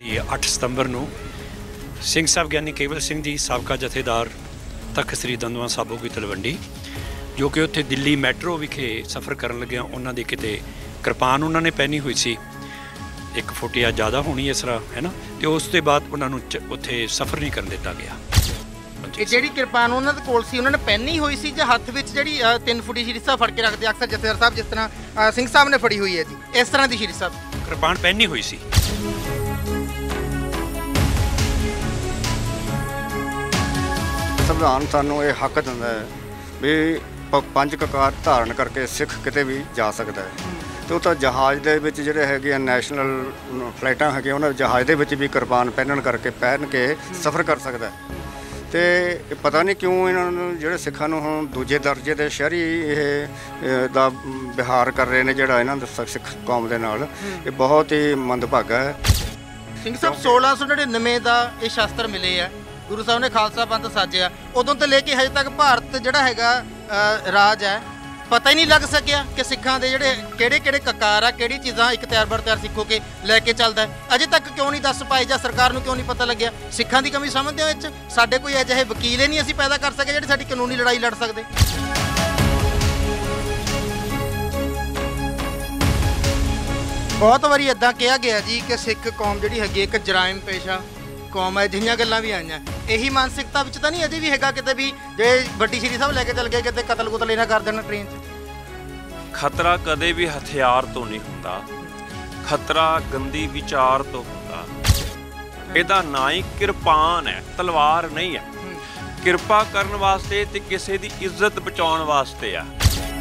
ये 8 ਸਤੰਬਰ ਨੂੰ ਸਿੰਘ ਸਾਹਿਬ ਗਿਆਨੀ ਕੇਵਲ ਸਿੰਘ ਜੀ ਸਾਬਕਾ ਜਥੇਦਾਰ ਤਖਤ ਸ੍ਰੀ ਦੰਦਵਾ ਸਾਬੋ ਕੀ ਤਲਵੰਡੀ जो कि उत्थे दिल्ली मैट्रो विखे सफ़र करन लगे उन्हां दे किते किरपान उन्होंने पहनी हुई सी 1 फुट या ज़्यादा होनी इस तरह है ना। तो उस तो बाद उन्होंने उत्थे सफ़र नहीं करन दिता गया। ਜਿਹੜੀ ਕਿਰਪਾਨ ਉਹਨਾਂ ਦੇ ਕੋਲ ਸੀ ਉਹਨਾਂ ਨੇ ਪਹਿਨੀ ਹੋਈ ਸੀ ਜਾਂ ਹੱਥ ਵਿੱਚ ਜਿਹੜੀ 3 ਫੁੱਟੀ ਸ਼੍ਰੀ ਸਾਹਿਬ ਫੜ ਕੇ ਰੱਖਦੇ ਅਕਸਰ ਜਥੇਦਾਰ ਸਾਹਿਬ ਜਿਸ ਤਰ੍ਹਾਂ ਸਿੰਘ ਸਾਹਿਬ ਨੇ ਫੜੀ ਹੋਈ ਹੈ ਜੀ ਇਸ ਤਰ੍ਹਾਂ ਦੀ ਸ਼੍ਰੀ ਸਾਹਿਬ ਕਿਰਪਾਨ ਪਹਿਨੀ ਹੋਈ ਸੀ। ਸੰਵਿਧਾਨ ਸਾਨੂੰ ਇਹ ਹੱਕ ਦਿੰਦਾ ਹੈ ਵੀ 5 ਕਕਾਰ ਧਾਰਨ ਕਰਕੇ ਸਿੱਖ ਕਿਤੇ ਵੀ ਜਾ ਸਕਦਾ ਹੈ। ਤੇ ਉਹ ਤਾਂ ਜਹਾਜ਼ ਦੇ ਵਿੱਚ ਜਿਹੜੇ ਹੈਗੇ ਆ ਨੈਸ਼ਨਲ ਫਲਾਈਟਾਂ ਹੈਗੇ ਉਹਨਾਂ ਜਹਾਜ਼ ਦੇ ਵਿੱਚ ਵੀ ਕਿਰਪਾਨ ਪਹਿਨ ਕੇ ਸਫ਼ਰ ਕਰ ਸਕਦਾ ਹੈ। ਤੇ ਪਤਾ ਨਹੀਂ ਕਿਉਂ ਇਹਨਾਂ ਨੂੰ ਜਿਹੜੇ ਸਿੱਖਾਂ ਨੂੰ ਹੁਣ ਦੂਜੇ ਦਰਜੇ ਦੇ ਸ਼ਹਿਰੀ ਇਹ ਦਾ ਵਿਹਾਰ ਕਰ ਰਹੇ ਨੇ ਜਿਹੜਾ ਇਹਨਾਂ ਦੇ ਸਿੱਖ ਕੌਮ ਦੇ ਨਾਲ ਇਹ ਬਹੁਤ ਹੀ ਮੰਦਭਾਗਾ ਹੈ। ਸਿੰਘ ਸਾਹਿਬ 1699 ਦਾ ਇਹ ਸ਼ਾਸਤਰ ਮਿਲੇ ਆ ਗੁਰੂ ਸਾਹਿਬ ਨੇ ਖਾਲਸਾ ਪੰਥ ਸਾਜਿਆ ਉਦੋਂ ਤੋਂ ਲੈ ਕੇ ਹਜੇ ਤੱਕ ਭਾਰਤ ਜਿਹੜਾ ਹੈਗਾ ਰਾਜ ਹੈ ਪਤਾ ਹੀ ਨਹੀਂ ਲੱਗ ਸਕਿਆ ਕਿ ਸਿੱਖਾਂ ਦੇ ਜਿਹੜੇ ਕਿਹੜੇ ਕਕਾਰ ਆ ਕਿਹੜੀ ਚੀਜ਼ਾਂ ਇੱਕ ਤਿਆਰ ਬਰ ਤਿਆਰ ਸਿੱਖੋ ਕੇ ਲੈ ਕੇ ਚੱਲਦਾ ਅਜੇ ਤੱਕ ਕਿਉਂ ਨਹੀਂ ਦੱਸ ਪਾਏ ਜਾਂ ਸਰਕਾਰ ਨੂੰ ਕਿਉਂ ਨਹੀਂ ਪਤਾ ਲੱਗਿਆ। ਸਿੱਖਾਂ ਦੀ ਕਮੀ ਸਮਝਦੇ ਹੋ ਵਿੱਚ ਸਾਡੇ ਕੋਈ ਅਜਿਹੇ ਵਕੀਲ ਹੀ ਨਹੀਂ ਅਸੀਂ ਪੈਦਾ ਕਰ ਸਕੇ ਜਿਹੜੇ ਸਾਡੀ ਕਾਨੂੰਨੀ ਲੜਾਈ ਲੜ ਸਕਦੇ। ਬਹੁਤ ਵਾਰੀ ਇੱਦਾਂ ਕਿਹਾ ਗਿਆ ਜੀ ਕਿ ਸਿੱਖ ਕੌਮ ਜਿਹੜੀ ਹੈਗੀ ਇੱਕ ਜਰਾਇਮ ਪੇਸ਼ਾ ਕੌਮ ਹੈ ਜਿਹੀਆਂ ਗੱਲਾਂ ਵੀ ਆਈਆਂ ਇਹੀ ਮਾਨਸਿਕਤਾ ਵਿੱਚ ਤਾਂ ਨਹੀਂ ਅਜੇ ਵੀ ਹੈਗਾ ਕਿਤੇ ਵੀ ਜੇ ਵੱਡੀ ਸ਼੍ਰੀ ਸਾਹਿਬ ਲੈ ਕੇ ਚੱਲ ਗਏ ਕਿਤੇ ਕਤਲ ਕੁਤਲ ਇਹਨਾਂ ਕਰ ਦੇਣਾ ਟ੍ਰੇਨ 'ਚ। ਖਤਰਾ ਕਦੇ ਵੀ ਹਥਿਆਰ ਤੋਂ ਨਹੀਂ ਹੁੰਦਾ, ਖਤਰਾ ਗੰਦੀ ਵਿਚਾਰ ਤੋਂ ਹੁੰਦਾ। ਇਹਦਾ ਨਾਂ ਹੀ ਕਿਰਪਾਨ ਹੈ, ਤਲਵਾਰ ਨਹੀਂ ਹੈ। ਕਿਰਪਾ ਕਰਨ ਵਾਸਤੇ ਤੇ ਕਿਸੇ ਦੀ ਇੱਜ਼ਤ ਬਚਾਉਣ ਵਾਸਤੇ ਆ।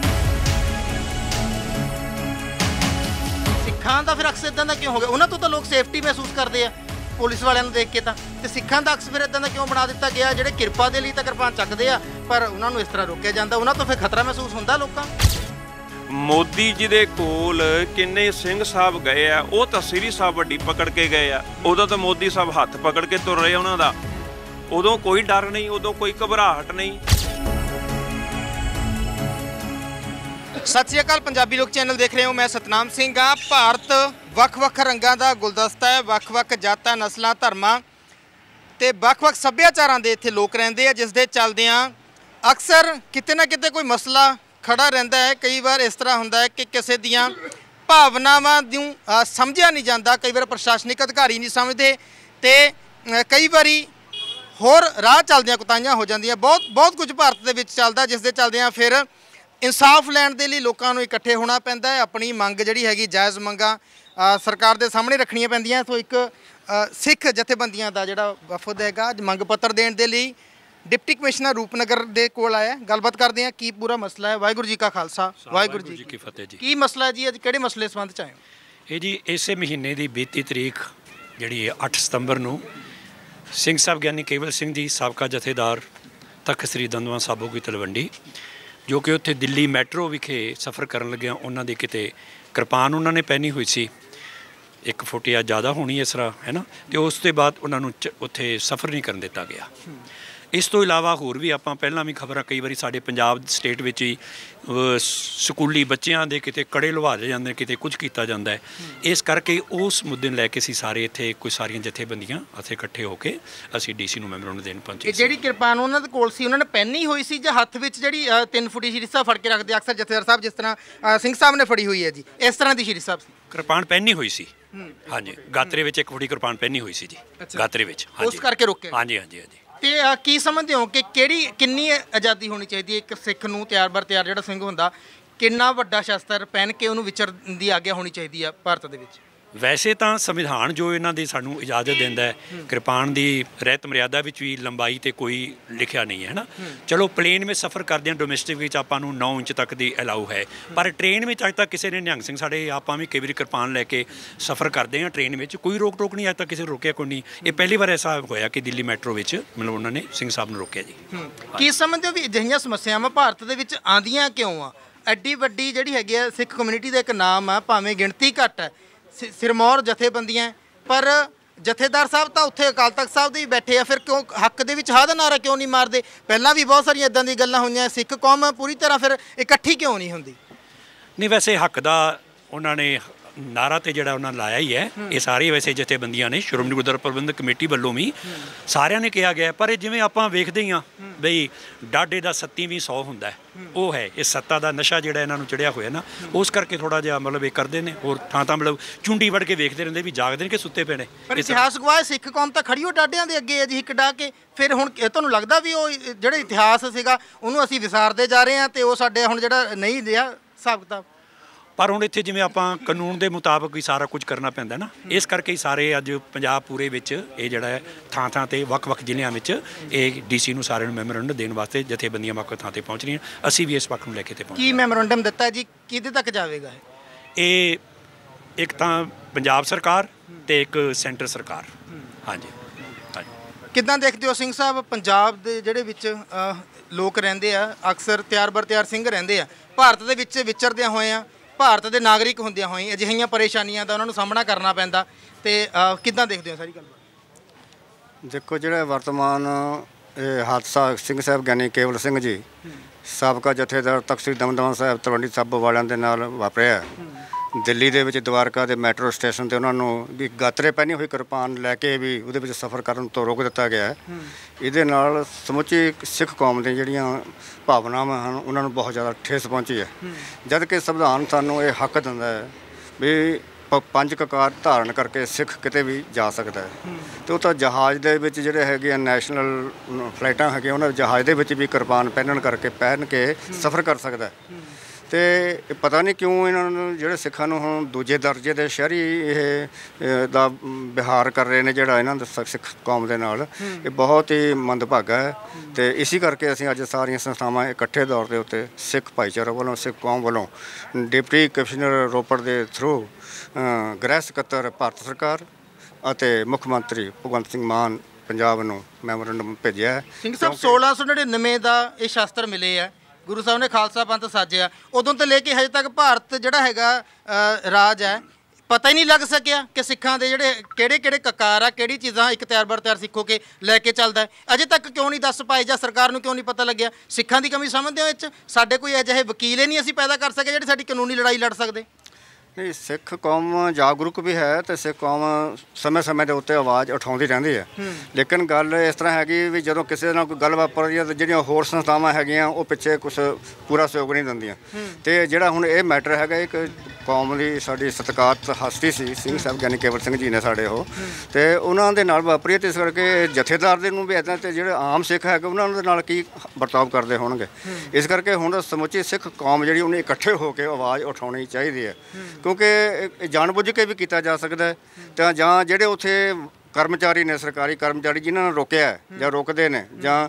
ਸਿੱਖਾਂ ਦਾ ਫਿਰ ਅਕਸਰ ਇਦਾਂ ਦਾ ਕਿਉਂ ਹੋ ਗਿਆ? ਉਹਨਾਂ ਤੋਂ ਤਾਂ ਲੋਕ ਸੇਫਟੀ ਮਹਿਸੂਸ ਕਰਦੇ ਆ ਪੁਲਿਸ ਵਾਲਿਆਂ ਨੂੰ ਦੇਖ ਕੇ ਤਾਂ, ਤੇ ਸਿੱਖਾਂ ਦਾ ਅਕਸ ਫਿਰ ਇਦਾਂ ਦਾ ਕਿਉਂ ਬਣਾ ਦਿੱਤਾ ਗਿਆ ਜਿਹੜੇ ਕਿਰਪਾ ਦੇ ਲਈ ਤਾਂ ਕਿਰਪਾਨ ਚੱਕਦੇ ਆ ਪਰ ਉਹਨਾਂ ਨੂੰ ਇਸ ਤਰ੍ਹਾਂ ਰੋਕਿਆ ਜਾਂਦਾ ਉਹਨਾਂ ਤੋਂ ਫਿਰ ਖਤਰਾ ਮਹਿਸੂਸ ਹੁੰਦਾ ਲੋਕਾਂ। ਮੋਦੀ ਜੀ ਦੇ ਕੋਲ ਕਿੰਨੇ ਸਿੰਘ ਸਾਹਿਬ ਗਏ ਆ ਉਹ ਤਾਂ ਸ੍ਰੀ ਸਾਹਿਬ ਵੱਡੀ ਪਕੜ ਕੇ ਗਏ ਆ। ਉਦੋਂ ਤਾਂ ਮੋਦੀ ਸਾਹਿਬ ਹੱਥ ਪਕੜ ਕੇ ਤੁਰ ਰਹੇ ਉਹਨਾਂ ਦਾ, ਉਦੋਂ ਕੋਈ ਡਰ ਨਹੀਂ, ਉਦੋਂ ਕੋਈ ਘਬਰਾਹਟ ਨਹੀਂ। ਸਤਿ ਸ਼੍ਰੀ ਅਕਾਲ, ਪੰਜਾਬੀ ਲੋਕ ਚੈਨਲ ਦੇਖ ਰਹੇ ਹੋ, ਮੈਂ ਸਤਨਾਮ ਸਿੰਘ ਹਾਂ। ਭਾਰਤ ਵੱਖ-ਵੱਖ ਰੰਗਾਂ ਦਾ ਗੁਲਦਸਤਾ ਹੈ, ਵੱਖ-ਵੱਖ ਜਾਤਾਂ ਨਸਲਾਂ ਧਰਮਾਂ ਤੇ ਵੱਖ-ਵੱਖ ਸੱਭਿਆਚਾਰਾਂ ਦੇ ਇੱਥੇ ਲੋਕ ਰਹਿੰਦੇ ਆ ਜਿਸ ਦੇ ਚੱਲਦਿਆਂ ਅਕਸਰ ਕਿਤੇ ਨਾ ਕਿਤੇ ਕੋਈ ਮਸਲਾ ਖੜਾ ਰਹਿੰਦਾ ਹੈ। ਕਈ ਵਾਰ ਇਸ ਤਰ੍ਹਾਂ ਹੁੰਦਾ ਹੈ ਕਿ ਕਿਸੇ ਦੀਆਂ ਭਾਵਨਾਵਾਂ ਨੂੰ ਸਮਝਿਆ ਨਹੀਂ ਜਾਂਦਾ, ਕਈ ਵਾਰ ਪ੍ਰਸ਼ਾਸਨਿਕ ਅਧਿਕਾਰੀ ਨਹੀਂ ਸਮਝਦੇ ਤੇ ਕਈ ਵਾਰੀ ਹੋਰ ਰਾਹ ਚੱਲਦਿਆਂ ਕੁਤਾਹੀਆਂ ਹੋ ਜਾਂਦੀਆਂ। ਬਹੁਤ ਕੁਝ ਭਾਰਤ ਦੇ ਵਿੱਚ ਚੱਲਦਾ ਜਿਸ ਦੇ ਚੱਲਦਿਆਂ ਫਿਰ ਇਨਸਾਫ ਲੈਣ ਦੇ ਲਈ ਲੋਕਾਂ ਨੂੰ ਇਕੱਠੇ ਹੋਣਾ ਪੈਂਦਾ ਹੈ। ਆਪਣੀ ਮੰਗ ਜਿਹੜੀ ਹੈਗੀ ਜਾਇਜ਼ ਮੰਗਾਂ ਸਰਕਾਰ ਦੇ ਸਾਹਮਣੇ ਰੱਖਣੀਆਂ ਪੈਂਦੀਆਂ। ਸੋ ਇੱਕ ਸਿੱਖ ਜਥੇਬੰਦੀਆਂ ਦਾ ਜਿਹੜਾ ਵਫਦ ਹੈਗਾ ਅੱਜ ਮੰਗ ਪੱਤਰ ਦੇਣ ਦੇ ਲਈ ਡਿਪਟੀ ਕਮਿਸ਼ਨਰ ਰੂਪਨਗਰ ਦੇ ਕੋਲ ਆਇਆ। ਗੱਲਬਾਤ ਕਰਦੇ ਹਾਂ ਕੀ ਪੂਰਾ ਮਸਲਾ ਹੈ। ਵਾਹਿਗੁਰੂ ਜੀ ਕਾ ਖਾਲਸਾ ਵਾਹਿਗੁਰੂ ਜੀ ਕੀ ਫਤਿਹ ਜੀ। ਕੀ ਮਸਲਾ ਜੀ ਅੱਜ ਕਿਹੜੇ ਮਸਲੇ ਸੰਬੰਧ 'ਚ ਆਏ ਹੋ? ਇਹ ਜੀ ਇਸੇ ਮਹੀਨੇ ਦੀ 32 ਤਰੀਕ ਜਿਹੜੀ 8 ਸਤੰਬਰ ਨੂੰ ਸਿੰਘ ਸਾਹਿਬ ਗਿਆਨੀ ਕੇਵਲ ਸਿੰਘ ਜੀ ਸਾਬਕਾ ਜਥੇਦਾਰ ਤਖਤ ਸ੍ਰੀ ਦੰਦਵਾ ਸਾਬੋ ਕੀ ਤਲਵੰਡੀ जो कि उत्थे दिल्ली मैट्रो विखे सफ़र करन लगे उन्हां दे किते किरपान उन्होंने पहनी हुई सी 1 फुट या ज़्यादा होनी इस तरह है ना। तो उस तो बाद उन्होंने उत्थे सफ़र नहीं करन दिता गया। इस तो इलावा होर भी आपां पहलां भी खबरां कई बारी साडे पंजाब स्टेट विच ही स्कूली बच्चियां दे किते कड़े लुहारे जांदे किते कुछ कीता जांदा है। इस करके उस मुद्दे नूं लैके असीं सारे इत्थे कोई सारियां जथेबंदियां इत्थे इकट्ठे हो के असीं डीसी नूं मैमोरेंडम देण पहुंचे। ਜਿਹੜੀ ਕਿਰਪਾਨ ਉਹਨਾਂ ਦੇ ਕੋਲ ਸੀ ਉਹਨਾਂ ਨੇ ਪਹਿਨੀ ਹੋਈ ਸੀ ਜਾਂ ਹੱਥ ਵਿੱਚ ਜਿਹੜੀ 3 ਫੁੱਟੀ ਸ਼੍ਰੀ ਸਾਹਿਬ ਫੜ ਕੇ ਰੱਖਦੇ ਅਕਸਰ ਜਥੇਦਾਰ ਸਾਹਿਬ ਜਿਸ ਤਰ੍ਹਾਂ ਸਿੰਘ ਸਾਹਿਬ ਨੇ ਫੜੀ ਹੋਈ ਹੈ ਜੀ ਇਸ ਤਰ੍ਹਾਂ ਦੀ ਸ਼੍ਰੀ ਸਾਹਿਬ ਸੀ? ਕਿਰਪਾਨ ਪਹਿਨੀ ਹੋਈ ਸੀ ਹਾਂਜੀ, ਗਾਤਰੇ ਵਿੱਚ 1 ਫੁੱਟੀ ਕਿਰਪਾਨ ਪਹਿਨੀ ਹੋਈ ਸੀ ਜੀ ਗਾਤਰੇ ਵਿੱਚ। ਉਸ ਕਰਕੇ ਰੋਕਿਆ? ਹਾਂਜੀ ਹਾਂਜੀ ਹਾਂਜੀ। ਤੇ ਕੀ ਸਮਝਦੇ ਹੋ ਕਿ ਕਿੰਨੀ ਆਜ਼ਾਦੀ ਹੋਣੀ ਚਾਹੀਦੀ ਹੈ ਇੱਕ ਸਿੱਖ ਨੂੰ ਤਿਆਰ ਬਰ ਤਿਆਰ ਜਿਹੜਾ ਸਿੰਘ ਹੁੰਦਾ ਕਿੰਨਾ ਵੱਡਾ ਸ਼ਸਤਰ ਪਹਿਨ ਕੇ ਉਹਨੂੰ ਵਿਚਰਨ ਦੀ ਆਗਿਆ ਹੋਣੀ ਚਾਹੀਦੀ ਆ ਭਾਰਤ ਦੇ ਵਿੱਚ? वैसे तो संविधान जो इन्हों सानू इजाजत देंदा है किरपान की रहत मर्यादा भी लंबाई तो कोई लिखा नहीं है ना। चलो प्लेन में सफ़र करते हैं डोमेस्टिक आपां 9 इंच तक की अलाउ है पर ट्रेन में अज तक किसी ने निहंग सिंह साढ़े आपां भी कई बार किरपान लैके सफ़र करते हैं ट्रेन में कोई रोक टोक नहीं अज तक किसी रोकया कोई नहीं। ये पहली बार ऐसा होया कि दिल्ली मैट्रो में मतलब उन्होंने सिंह साहब ने रोकया जी। की समझते हो भी अजिहियां समस्यावां भारत दे विच आंदियां क्यों आ? एड्डी वड्डी जिहड़ी हैगी आ सिख कम्यूनिटी दा एक नाम आ भावें गिणती घट है सिरमौर जथेबंदियां पर जथेदार साहब तो उत्थे अकाल तख्त साहब दे ही बैठे आ फिर क्यों हक दे विच हा दा नारा क्यों नहीं मारदे? पहलां भी बहुत सारियां इदां दी गल्लां होईयां सिख कौम पूरी तरह फिर इकट्ठी क्यों नहीं हुंदी? नहीं वैसे हक दा उन्होंने ਨਾਰਾ ਤੇ ਜਿਹੜਾ ਉਹਨਾਂ ਲਾਇਆ ਹੀ ਹੈ, ਇਹ ਸਾਰੇ ਵੈਸੇ ਜਥੇਬੰਦੀਆਂ ਨੇ, ਸ਼੍ਰੋਮਣੀ ਗੁਰਦੁਆਰਾ ਪ੍ਰਬੰਧਕ ਕਮੇਟੀ ਵੱਲੋਂ ਵੀ ਸਾਰਿਆਂ ਨੇ ਕਿਹਾ ਗਿਆ। ਪਰ ਇਹ ਜਿਵੇਂ ਆਪਾਂ ਵੇਖਦੇ ਹੀ ਹਾਂ ਬਈ ਡਾਢੇ ਦਾ 37ਵੀਂ 100 ਹੁੰਦਾ ਹੈ, ਉਹ ਹੈ ਇਹ ਸੱਤਾ ਦਾ ਨਸ਼ਾ ਜਿਹੜਾ ਇਹਨਾਂ ਨੂੰ ਚੜਿਆ ਹੋਇਆ ਨਾ, ਉਸ ਕਰਕੇ ਥੋੜਾ ਜਿਹਾ ਮਤਲਬ ਇਹ ਕਰਦੇ ਨੇ। ਹੋਰ ਥਾਂ ਮਤਲਬ ਚੁੰਡੀ ਵੜ ਕੇ ਵੇਖਦੇ ਰਹਿੰਦੇ ਵੀ ਜਾਗਦੇ ਨੇ ਕਿ ਸੁੱਤੇ ਪਏ ਨੇ। ਪਰ ਇਤਿਹਾਸ ਗਵਾਹ ਸਿੱਖ ਕੌਮ ਤਾਂ ਖੜੀ ਹੋ ਡਾਢਿਆਂ ਦੇ ਅੱਗੇ ਅਜਿਹੀ ਕਢਾ ਕੇ, ਫਿਰ ਹੁਣ ਤੁਹਾਨੂੰ ਲੱਗਦਾ ਵੀ ਉਹ ਜਿਹੜਾ ਇਤਿਹਾਸ ਸੀਗਾ ਉਹਨੂੰ ਅਸੀਂ ਵਿਸਾਰਦੇ ਜਾ ਰਹੇ ਹਾਂ ਤੇ ਉਹ ਸਾਡੇ ਹੁਣ ਜਿਹੜਾ ਨਹੀਂ ਰਿਹਾ ਹਿਸਾਬ ਕਿਤਾਬ? ਪਰ ਹੁਣ ਇੱਥੇ ਜਿਵੇਂ ਆਪਾਂ ਕਾਨੂੰਨ ਦੇ ਮੁਤਾਬਕ ਹੀ ਸਾਰਾ ਕੁਝ ਕਰਨਾ ਪੈਂਦਾ ਨਾ, ਇਸ ਕਰਕੇ ਹੀ ਸਾਰੇ ਅੱਜ ਪੰਜਾਬ ਪੂਰੇ ਵਿੱਚ ਇਹ ਜਿਹੜਾ ਹੈ ਥਾਂ ਤੇ ਵੱਖ-ਵੱਖ ਜ਼ਿਲ੍ਹਿਆਂ ਵਿੱਚ ਇਹ DC ਨੂੰ ਸਾਰਿਆਂ ਨੂੰ ਮੈਮੋਰੈਂਡਮ ਦੇਣ ਵਾਸਤੇ ਜਥੇਬੰਦੀਆਂ ਵੱਖ ਥਾਂ ਤੇ ਪਹੁੰਚ ਰਹੀਆਂ। ਅਸੀਂ ਵੀ ਇਸ ਪੱਖ ਨੂੰ ਲੈ ਕੇ ਤੇ ਪਹੁੰਚ। ਕੀ ਮੈਮੋਰੈਂਡਮ ਦਿੱਤਾ ਜੀ, ਕਿਹਦੇ ਤੱਕ ਜਾਵੇਗਾ ਇਹ? ਇੱਕ ਤਾਂ ਪੰਜਾਬ ਸਰਕਾਰ ਤੇ ਇੱਕ ਸੈਂਟਰ ਸਰਕਾਰ। ਹਾਂਜੀ। ਕਿੱਦਾਂ ਦੇਖਦੇ ਹੋ ਸਿੰਘ ਸਾਹਿਬ, ਪੰਜਾਬ ਦੇ ਜਿਹੜੇ ਵਿੱਚ ਲੋਕ ਰਹਿੰਦੇ ਆ, ਅਕਸਰ ਤਿਆਰ ਬਰ ਤਿਆਰ ਸਿੰਘ ਰਹਿੰਦੇ ਆ, ਭਾਰਤ ਦੇ ਵਿੱਚ ਵਿਚਰਦਿਆਂ ਹੋਏ ਆ, ਭਾਰਤ ਦੇ ਨਾਗਰਿਕ ਹੁੰਦਿਆਂ ਹੋਏ ਅਜਿਹੀਆਂ ਪਰੇਸ਼ਾਨੀਆਂ ਦਾ ਉਹਨਾਂ ਨੂੰ ਸਾਹਮਣਾ ਕਰਨਾ ਪੈਂਦਾ, ਤੇ ਕਿੱਦਾਂ ਦੇਖਦੇ ਹੋ ਸਾਰੀ ਗੱਲ? ਦੇਖੋ, ਜਿਹੜਾ ਵਰਤਮਾਨ ਇਹ ਹਾਦਸਾ ਸਿੰਘ ਸਾਹਿਬ ਗਿਆਨੀ ਕੇਵਲ ਸਿੰਘ ਜੀ ਸਾਬਕਾ ਜਥੇਦਾਰ ਤਖਤ ਸ੍ਰੀ ਦਮਦਮਾ ਸਾਹਿਬ ਤਲਵੰਡੀ ਸਾਬੋ ਵਾਲਿਆਂ ਦੇ ਨਾਲ ਵਾਪਰਿਆ, ਦਿੱਲੀ ਦੇ ਵਿੱਚ ਦਵਾਰਕਾ ਦੇ ਮੈਟਰੋ ਸਟੇਸ਼ਨ ਤੇ ਉਹਨਾਂ ਨੂੰ ਵੀ ਗਾਤਰੇ ਪਹਿਨੀ ਹੋਈ ਕਿਰਪਾਨ ਲੈ ਕੇ ਵੀ ਉਹਦੇ ਵਿੱਚ ਸਫ਼ਰ ਕਰਨ ਤੋਂ ਰੋਕ ਦਿੱਤਾ ਗਿਆ। ਇਹਦੇ ਨਾਲ ਸਮੁੱਚੀ ਸਿੱਖ ਕੌਮ ਦੀਆਂ ਜਿਹੜੀਆਂ ਭਾਵਨਾਵਾਂ ਹਨ ਉਹਨਾਂ ਨੂੰ ਬਹੁਤ ਜ਼ਿਆਦਾ ਠੇਸ ਪਹੁੰਚੀ ਹੈ। ਜਦ ਕਿ ਸੰਵਿਧਾਨ ਸਾਨੂੰ ਇਹ ਹੱਕ ਦਿੰਦਾ ਹੈ ਵੀ 5 ਕਕਾਰ ਧਾਰਨ ਕਰਕੇ ਸਿੱਖ ਕਿਤੇ ਵੀ ਜਾ ਸਕਦਾ ਹੈ, ਤੇ ਉਹ ਤਾਂ ਜਹਾਜ਼ ਦੇ ਵਿੱਚ ਜਿਹੜੇ ਹੈਗੇ ਆ ਨੈਸ਼ਨਲ ਫਲਾਈਟਾਂ ਹੈਗੀਆਂ ਉਹਨਾਂ ਜਹਾਜ਼ ਦੇ ਵਿੱਚ ਵੀ ਕਿਰਪਾਨ ਪਹਿਨ ਕੇ ਸਫ਼ਰ ਕਰ ਸਕਦਾ ਹੈ। ਤੇ ਪਤਾ ਨਹੀਂ ਕਿਉਂ ਇਹਨਾਂ ਨੂੰ ਜਿਹੜੇ ਸਿੱਖਾਂ ਨੂੰ ਹੁਣ ਦੂਜੇ ਦਰਜੇ ਦੇ ਸ਼ਹਿਰੀ ਇਹ ਦਾ ਵਿਹਾਰ ਕਰ ਰਹੇ ਨੇ ਜਿਹੜਾ ਇਹਨਾਂ ਦੇ ਸਿੱਖ ਕੌਮ ਦੇ ਨਾਲ, ਇਹ ਬਹੁਤ ਹੀ ਮੰਦਭਾਗਾ ਹੈ। ਤੇ ਇਸੇ ਕਰਕੇ ਅਸੀਂ ਅੱਜ ਸਾਰੀਆਂ ਸੰਸਥਾਵਾਂ ਇਕੱਠੇ ਤੌਰ ਦੇ ਉੱਤੇ ਸਿੱਖ ਭਾਈਚਾਰੇ ਵੱਲੋਂ, ਸਿੱਖ ਕੌਮ ਵੱਲੋਂ ਡਿਪਟੀ ਕਮਿਸ਼ਨਰ ਰੋਪੜ ਦੇ ਥਰੂ ਗ੍ਰਹਿ ਸਕੱਤਰ ਭਾਰਤ ਸਰਕਾਰ ਅਤੇ ਮੁੱਖ ਮੰਤਰੀ ਭਗਵੰਤ ਸਿੰਘ ਮਾਨ ਪੰਜਾਬ ਨੂੰ ਮੈਮੋਰੈਂਡਮ ਭੇਜਿਆ ਹੈ। ਸਿੰਘ ਸਾਹਿਬ 1699 ਦਾ ਇਹ ਸ਼ਾਸਤਰ ਮਿਲੇ ਆ, ਗੁਰੂ ਸਾਹਿਬ ਨੇ ਖਾਲਸਾ ਪੰਥ ਸਾਜਿਆ, ਉਦੋਂ ਤੋਂ ਲੈ ਕੇ ਹਜੇ ਤੱਕ ਭਾਰਤ ਜਿਹੜਾ ਹੈਗਾ ਰਾਜ ਹੈ, ਪਤਾ ਹੀ ਨਹੀਂ ਲੱਗ ਸਕਿਆ ਕਿ ਸਿੱਖਾਂ ਦੇ ਜਿਹੜੇ ਕਿਹੜੇ ਕਕਾਰ ਆ, ਕਿਹੜੀ ਚੀਜ਼ਾਂ ਇੱਕ ਤਿਆਰ ਬਰ ਤਿਆਰ ਸਿੱਖੋ ਕੇ ਲੈ ਕੇ ਚੱਲਦਾ। ਅਜੇ ਤੱਕ ਕਿਉਂ ਨਹੀਂ ਦੱਸ ਪਾਏ, ਜਾਂ ਸਰਕਾਰ ਨੂੰ ਕਿਉਂ ਨਹੀਂ ਪਤਾ ਲੱਗਿਆ? ਸਿੱਖਾਂ ਦੀ ਕਮੀ ਸਮਝਦੇ ਹੋ ਵਿੱਚ? ਸਾਡੇ ਕੋਈ ਅਜਿਹੇ ਵਕੀਲ ਹੀ ਨਹੀਂ ਅਸੀਂ ਪੈਦਾ ਕਰ ਸਕੇ ਜਿਹੜੇ ਸਾਡੀ ਕਾਨੂੰਨੀ ਲੜਾਈ ਲੜ ਸਕਦੇ? ਨਹੀਂ, ਸਿੱਖ ਕੌਮ ਜਾਗਰੂਕ ਵੀ ਹੈ ਤੇ ਸਿੱਖ ਕੌਮ ਸਮੇਂ ਦੇ ਉੱਤੇ ਆਵਾਜ਼ ਉਠਾਉਂਦੀ ਰਹਿੰਦੀ ਹੈ। ਲੇਕਿਨ ਗੱਲ ਇਸ ਤਰ੍ਹਾਂ ਹੈਗੀ ਵੀ ਜਦੋਂ ਕਿਸੇ ਨਾਲ ਕੋਈ ਗੱਲ ਵਾਪਰਦੀ ਹੈ ਤਾਂ ਜਿਹੜੀਆਂ ਹੋਰ ਸੰਸਥਾਵਾਂ ਹੈਗੀਆਂ ਉਹ ਪਿੱਛੇ ਕੁਛ ਪੂਰਾ ਸਹਿਯੋਗ ਨਹੀਂ ਦਿੰਦੀਆਂ। ਤੇ ਜਿਹੜਾ ਹੁਣ ਇਹ ਮੈਟਰ ਹੈਗਾ, ਇੱਕ ਕੌਮ ਦੀ ਸਾਡੀ ਸਤਿਕਾਰਤ ਹਸਤੀ ਸੀ ਸਿੰਘ ਸਾਹਿਬ ਗਿਆਨੀ ਕੇਵਲ ਸਿੰਘ ਜੀ ਨੇ ਸਾਡੇ, ਉਹ ਤੇ ਉਹਨਾਂ ਦੇ ਨਾਲ ਵਾਪਰੀ, ਤੇ ਇਸ ਕਰਕੇ ਜਥੇਦਾਰ ਦੇ ਨੂੰ ਵੀ ਇੱਦਾਂ, ਤੇ ਜਿਹੜੇ ਆਮ ਸਿੱਖ ਹੈਗੇ ਉਹਨਾਂ ਦੇ ਨਾਲ ਕੀ ਵਰਤਾਓ ਕਰਦੇ ਹੋਣਗੇ। ਇਸ ਕਰਕੇ ਹੁਣ ਸਮੁੱਚੀ ਸਿੱਖ ਕੌਮ ਜਿਹੜੀ ਉਹਨੇ ਇਕੱਠੇ ਹੋ ਕੇ ਆਵਾਜ਼ ਉਠਾਉਣੀ ਚਾਹੀਦੀ ਹੈ, ਕਿਉਂਕਿ ਜਾਣਬੁੱਝ ਕੇ ਵੀ ਕੀਤਾ ਜਾ ਸਕਦਾ ਹੈ। ਤਾਂ ਜਾਂ ਜਿਹੜੇ ਉੱਥੇ ਕਰਮਚਾਰੀ ਨੇ, ਸਰਕਾਰੀ ਕਰਮਚਾਰੀ ਜਿਨ੍ਹਾਂ ਨੇ ਰੋਕਿਆ ਜਾਂ ਰੋਕਦੇ ਨੇ,